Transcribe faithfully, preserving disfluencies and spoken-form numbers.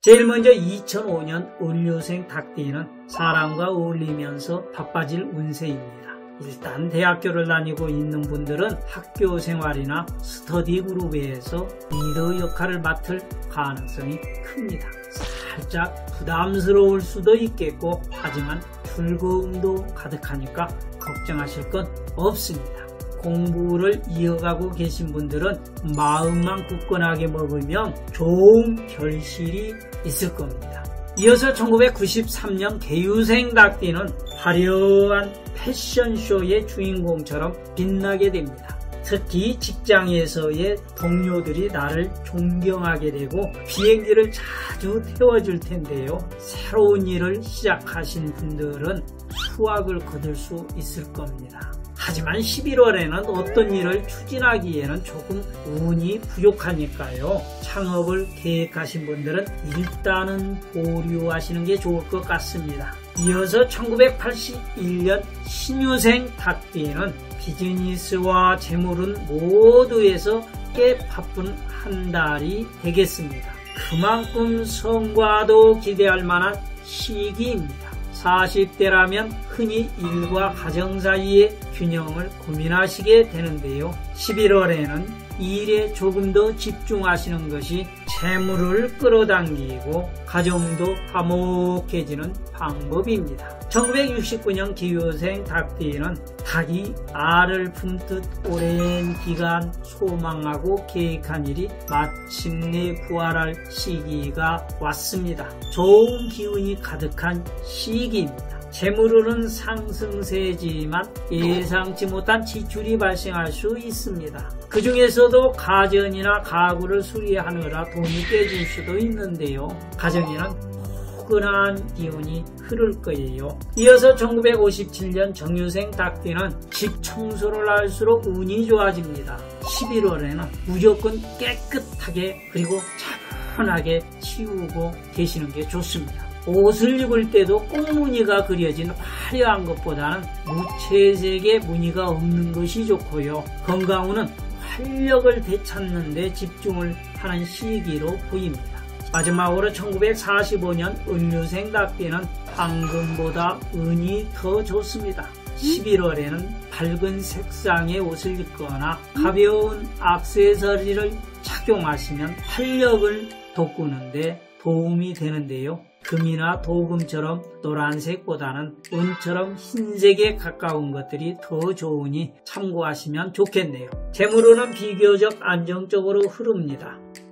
제일 먼저 이천오 년 을류생 닭띠는 사람과 어울리면서 바빠질 운세입니다. 일단 대학교를 다니고 있는 분들은 학교 생활이나 스터디 그룹에서 리더 역할을 맡을 가능성이 큽니다. 살짝 부담스러울 수도 있겠고 하지만 즐거움도 가득하니까 걱정하실 건 없습니다. 공부를 이어가고 계신 분들은 마음만 굳건하게 먹으면 좋은 결실이 있을 겁니다. 이어서 천구백구십삼 년 개유생 닭띠는 화려한 패션쇼의 주인공처럼 빛나게 됩니다. 특히 직장에서의 동료들이 나를 존경하게 되고 비행기를 자주 태워줄 텐데요. 새로운 일을 시작하신 분들은 수확을 거둘 수 있을 겁니다. 하지만 십일월에는 어떤 일을 추진하기에는 조금 운이 부족하니까요. 창업을 계획하신 분들은 일단은 보류하시는 게 좋을 것 같습니다. 이어서 천구백팔십일 년 신유생 닭띠는 비즈니스와 재물은 모두에서 꽤 바쁜 한 달이 되겠습니다. 그만큼 성과도 기대할 만한 시기입니다. 사십 대라면 흔히 일과 가정 사이의 균형을 고민하시게 되는데요. 십일월에는 일에 조금 더 집중하시는 것이 재물을 끌어당기고 가정도 화목해지는 방법입니다. 천구백육십구 년 기유생 닭띠는 닭이 알을 품듯 오랜 기간 소망하고 계획한 일이 마침내 부활할 시기가 왔습니다. 좋은 기운이 가득한 시기입니다. 재물은 상승세지만 예상치 못한 지출이 발생할 수 있습니다. 그 중에서도 가전이나 가구를 수리하느라 돈이 깨질 수도 있는데요. 가정에는 포근한 기운이 흐를 거예요. 이어서 천구백오십칠 년 정유생 닭띠는 집 청소를 할수록 운이 좋아집니다. 십일월에는 무조건 깨끗하게 그리고 차분하게 치우고 계시는 게 좋습니다. 옷을 입을 때도 꽁무늬가 그려진 화려한 것보다는 무채색의 무늬가 없는 것이 좋고요. 건강운은 활력을 되찾는 데 집중을 하는 시기로 보입니다. 마지막으로 천구백사십오 년 을류생 닭띠는 황금보다 은이 더 좋습니다. 십일월에는 밝은 색상의 옷을 입거나 가벼운 액세서리를 착용하시면 활력을 돋구는데 도움이 되는데요. 금이나 도금처럼 노란색보다는 은처럼 흰색에 가까운 것들이 더 좋으니 참고하시면 좋겠네요. 재물운은 비교적 안정적으로 흐릅니다.